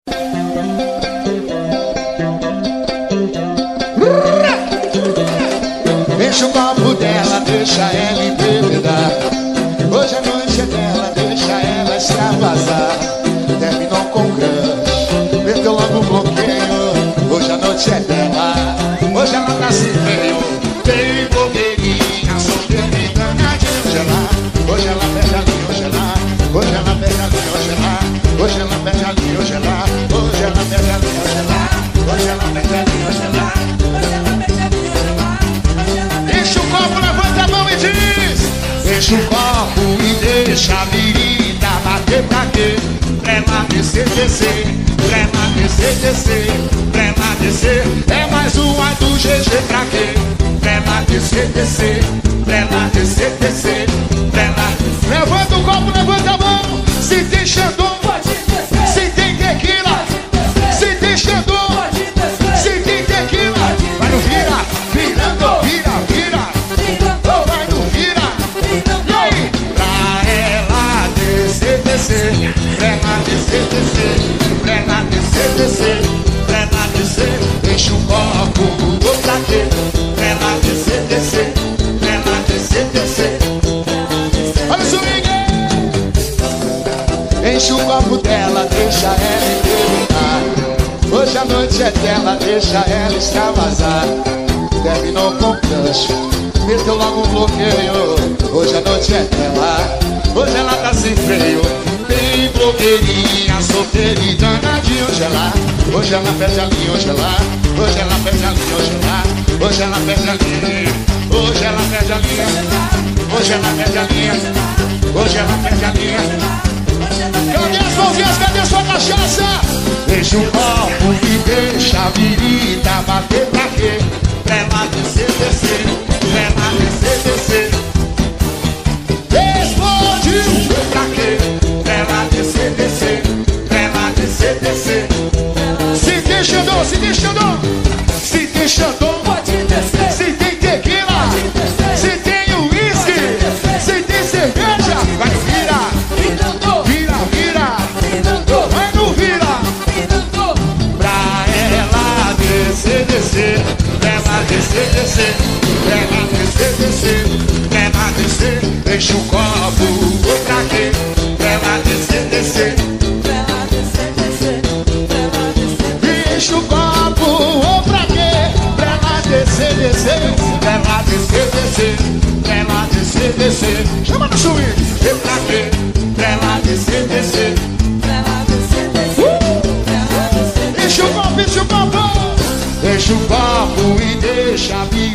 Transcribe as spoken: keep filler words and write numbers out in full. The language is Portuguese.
Enche o copo dela, deixa ela embebedar. Hoje a noite é dela, deixa ela extravasar. Terminou com crush, meteu logo um bloqueio. Hoje a noite é dela, hoje ela tá se veio. Tem blogueirinha, solteira e danadinha. Hoje ela, hoje ela perde a linha, hoje ela, hoje ela perde a linha, hoje ela, hoje ela perde a linha, hoje ela, hoje ela perde a linha, hoje ela, hoje ela perde a linha, hoje ela. Enche o copo, levanta a mão e diz: enche o copo e deixa a virita bater pra quê? Pra ela descer, descer, pra ela descer, descer, pra ela descer. É mais uma do G G pra quê? Pra ela descer, descer, pra ela descer, descer, pra ela. Levanta o copo, levanta a mão. Se tem Xandão, se tem tequila, se tem Xandão, se tem tequila. Vai no vira, virando, vira, vira. Oh, vai no vira. E aí? Pra ela descer, descer, pra ela descer, descer, pra ela descer, descer, pra ela descer. Enche o copo, ou pra quê? Pra ela descer, descer, pra ela descer, descer. Olha o swing! Enche o copo dela, deixa ela embebedar. Hoje a noite é dela, deixa ela extravasar. Terminou com crush, meteu logo um bloqueio. Hoje a noite é dela, hoje ela tá sem freio. Tem blogueirinha, solteira e danadinha. Hoje ela, hoje ela perde a linha, hoje ela, hoje ela perde a linha, hoje ela, hoje ela perde a linha, hoje ela perde a linha, hoje ela perde a linha, hoje ela perde a linha. Cadê as mãozinhas, cadê a sua cachaça? Deixa o copo e deixa a virita bater pra quê? Pra ela descer, descer, pra ela descer, descer. Explodiu, foi pra quê? Pra ela descer, descer, pra ela descer, descer. Se tem Xandão, se tem Xandão, se tem Xandão, pode descer. Se tem tequila, se tem uísque, se tem cerveja, vai no vira, vira, vira, vai no vira. Pra ela descer, descer, pra ela descer, descer, pra ela descer, descer, pra ela descer. Enche o copo, ou pra quê? Pra ela descer, descer, pra ela descer, descer, pra ela descer. Enche o copo, ou pra quê? Pra ela descer, descer, pra ela descer, descer, pra ela descer, descer. Chama no swing. E pra quê? Pra ela descer, descer, pra ela descer, descer, pra ela descer. Enche o copo, enche o copo, enche o copo e deixa a vida